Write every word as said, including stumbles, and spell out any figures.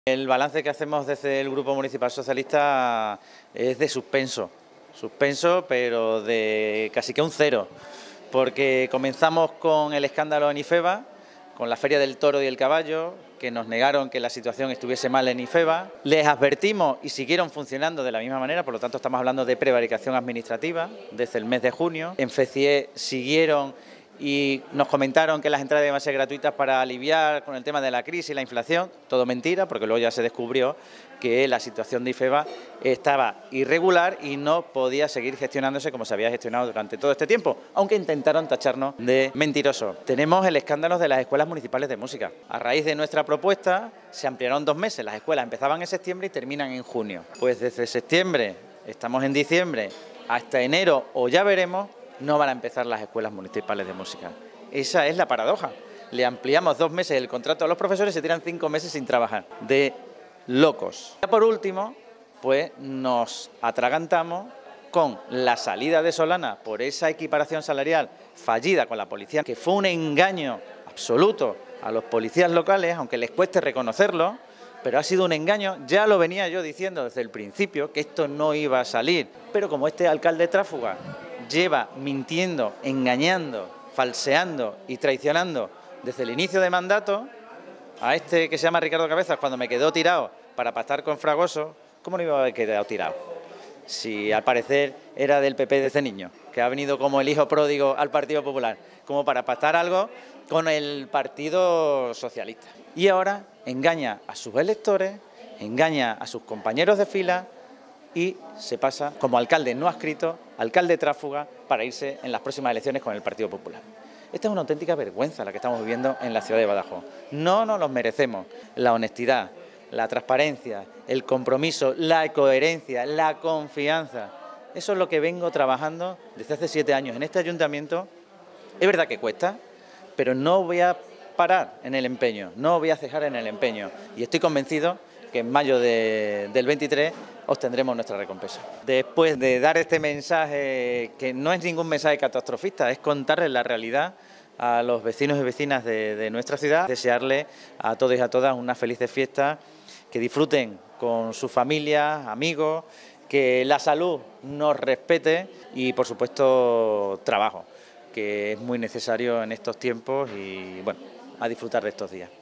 El balance que hacemos desde el Grupo Municipal Socialista es de suspenso, suspenso pero de casi que un cero, porque comenzamos con el escándalo en IFEBA, con la Feria del Toro y el Caballo, que nos negaron que la situación estuviese mal en IFEBA, les advertimos y siguieron funcionando de la misma manera, por lo tanto estamos hablando de prevaricación administrativa desde el mes de junio. En FECIE siguieron y nos comentaron que las entradas iban a ser gratuitas para aliviar con el tema de la crisis y la inflación. Todo mentira, porque luego ya se descubrió que la situación de IFEBA estaba irregular y no podía seguir gestionándose como se había gestionado durante todo este tiempo, aunque intentaron tacharnos de mentirosos. Tenemos el escándalo de las escuelas municipales de música. A raíz de nuestra propuesta se ampliaron dos meses, las escuelas empezaban en septiembre y terminan en junio. Pues desde septiembre, estamos en diciembre, hasta enero o ya veremos, no van a empezar las escuelas municipales de música. Esa es la paradoja. Le ampliamos dos meses el contrato a los profesores y se tiran cinco meses sin trabajar. De locos. Ya por último, pues nos atragantamos con la salida de Solana por esa equiparación salarial fallida con la policía, que fue un engaño absoluto a los policías locales, aunque les cueste reconocerlo, pero ha sido un engaño. Ya lo venía yo diciendo desde el principio, que esto no iba a salir. Pero como este alcalde tráfuga lleva mintiendo, engañando, falseando y traicionando desde el inicio de mandato, a este que se llama Ricardo Cabezas, cuando me quedó tirado para pactar con Fragoso, ¿cómo no iba a haber quedado tirado? Si al parecer era del P P desde niño, que ha venido como el hijo pródigo al Partido Popular, como para pactar algo con el Partido Socialista. Y ahora engaña a sus electores, engaña a sus compañeros de fila y se pasa como alcalde no adscrito, alcalde tráfuga, para irse en las próximas elecciones con el Partido Popular. Esta es una auténtica vergüenza la que estamos viviendo en la ciudad de Badajoz. No nos los merecemos. La honestidad, la transparencia, el compromiso, la coherencia, la confianza. Eso es lo que vengo trabajando desde hace siete años en este ayuntamiento. Es verdad que cuesta, pero no voy a parar en el empeño, no voy a cejar en el empeño. Y estoy convencido que en mayo de, del veintitrés obtendremos nuestra recompensa. Después de dar este mensaje, que no es ningún mensaje catastrofista, es contarles la realidad a los vecinos y vecinas de, de nuestra ciudad, desearles a todos y a todas unas felices fiestas, que disfruten con sus familias, amigos, que la salud nos respete y, por supuesto, trabajo, que es muy necesario en estos tiempos y, bueno, a disfrutar de estos días.